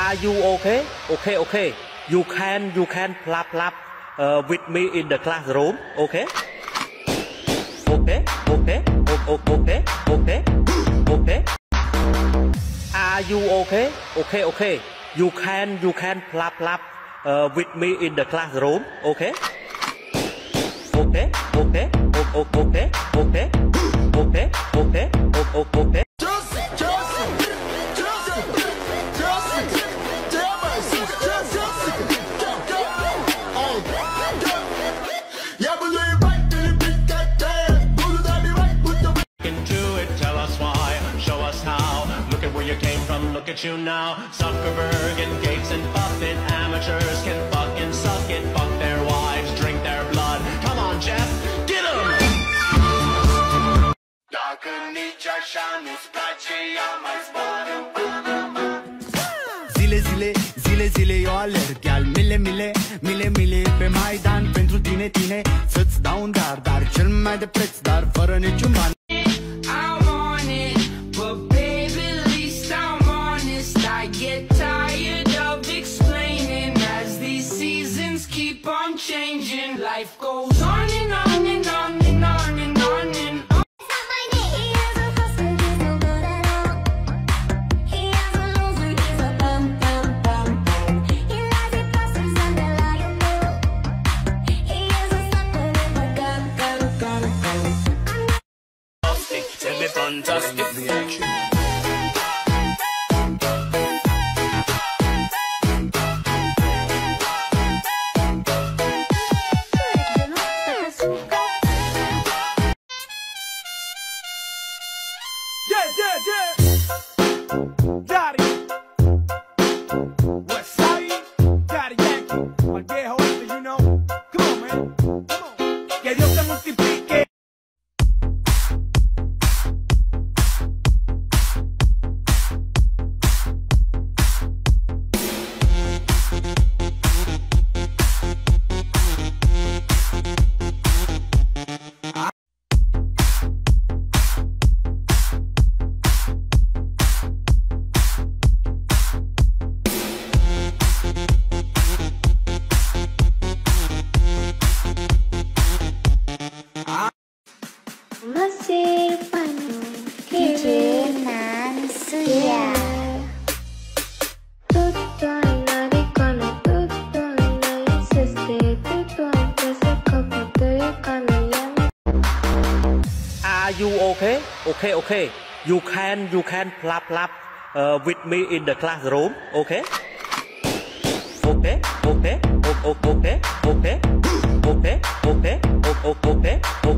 Are you okay? Okay, okay. You can plap with me in the classroom. Okay? Okay, okay, okay, okay, okay. Are you okay? Okay, okay. You can plap with me in the classroom. Okay? Okay, okay, okay, okay, okay, okay, okay. You came from, look at you now. Zuckerberg and Gates and Buffett, amateurs can fucking suck it, fuck their wives, drink their blood. Come on, Jeff, get 'em! Dacă nici așa nu-ți place, ia mai zboară până Zile eu alerg, iar mile pe Maidan pentru tine, să-ți dau un dar cel mai de preț, dar fără niciun ban. I get tired of explaining as these seasons keep on changing. Life goes on and on and on and on and on and on. He has a hustle, he's no good at all. He has a loser, he's a bum. He lies, he passes unreliable. He is a sucker with a gun. Tell me fantastic reaction. Yeah. Daddy. West Side. Daddy Yankee. Al viejo este, you know. Come on, man. Come on. Que Dios te multiplique. Mesir penuh kiriman sial. Tutuan dari kono, tutuan dari seste, tutuan kese kokote kono yang. Are you okay? Okay, okay. You can plap with me in the classroom. Okay? Okay, okay, okay, okay, okay, okay, okay, okay.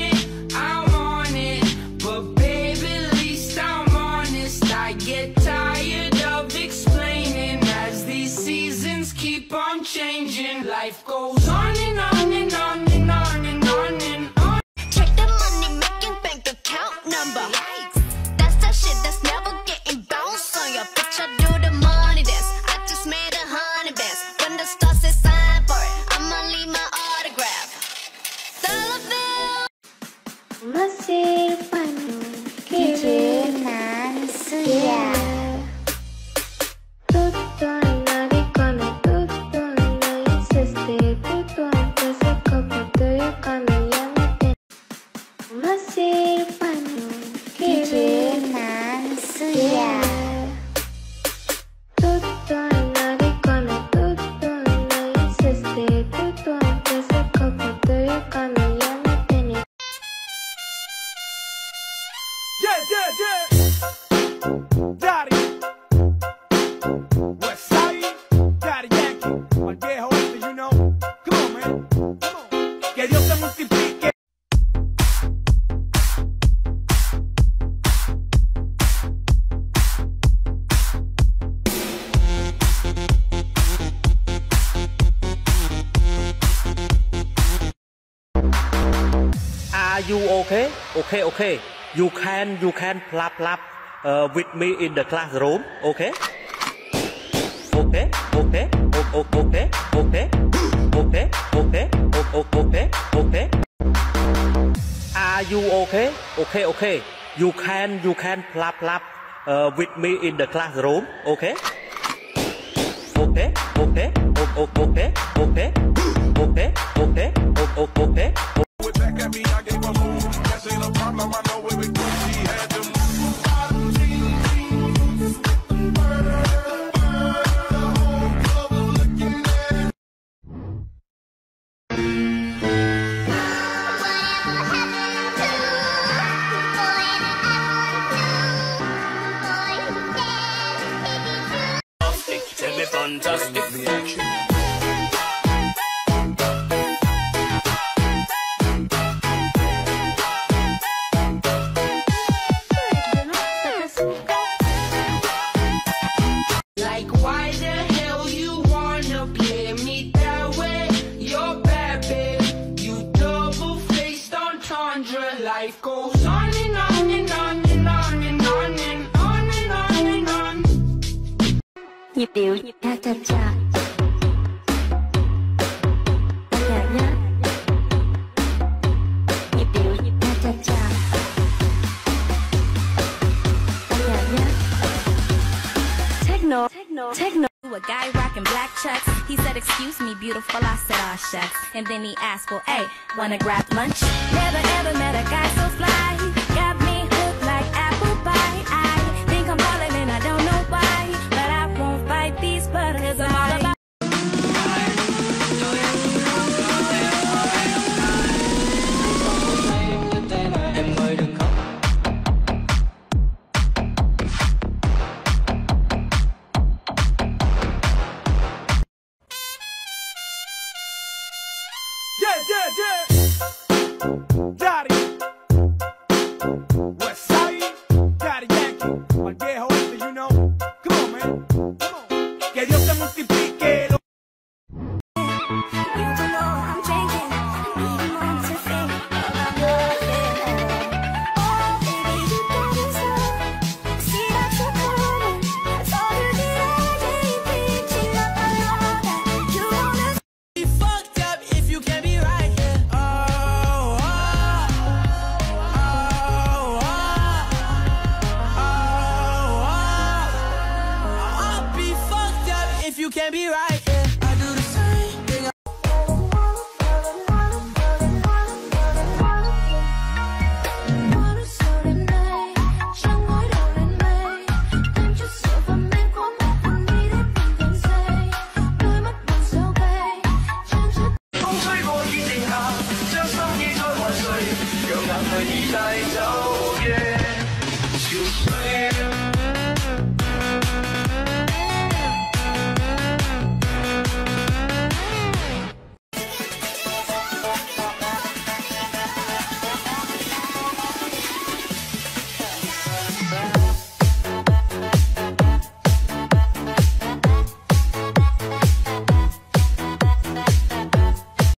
Get tired of explaining as these seasons keep on changing. Life goes on and on and on and on and on and on. Check the money making bank account number. That's the shit that's never getting bounced on your bitch. I do the money dance. I just made 100 bands. When the stars say sign for it, I'ma leave my autograph. Mesir penuh kiriman sial. Tutuan dari kono, tutuan dari seste, tutuan kese kokote kono yang. Mesir penuh kiriman sial. Tutuan dari kono, tutuan dari seste, tutuan kese kokote kono yang. Yeah. Daddy. West Side. Daddy Yankee. Al viejo este, you know. Come on, man. Come on. Que Dios te multiplique. Are you okay? Okay, okay. You can plap with me in the classroom. Okay? Okay, okay, okay, okay, okay, okay, okay, okay. Are you okay? Okay, okay. You can plap with me in the classroom. Okay? okay, okay, okay, okay, okay, okay, okay. Back at me, I gave a move. That ain't a problem, I know it was good. She had them. Tell me fantastic reaction. Like why the hell you wanna play me that way? You're bad, babe. You double-faced entendre. Life goes on and on and on and on and on and on and on and on. nhịp điệu cha cha cha nhạc nhá nhịp điệu cha cha cha nhạc nhá techno techno. A guy rocking black chucks. He said, "Excuse me, beautiful." I said, "Aw, shucks." And then he asked, "Well, hey, wanna grab lunch?" Never ever met a guy so fly. Got me hooked like apple pie. I think I'm falling and I don't know why, but I won't fight these butters. I'm all about. Daddy, West Side, Daddy Yankee, my viejo este, you know. Come on, man, come on. Que Dios te multiplique. You don't know I'm drinking. Need a moment to think about nothing. Oh, baby, you got me so. See that you're coming. That's all you need. I ain't reaching up. I know that you wanna. Be fucked up if you can't be right. Yeah. I'll be fucked up if you can't be right. Yeah. I do the same thing. Yeah.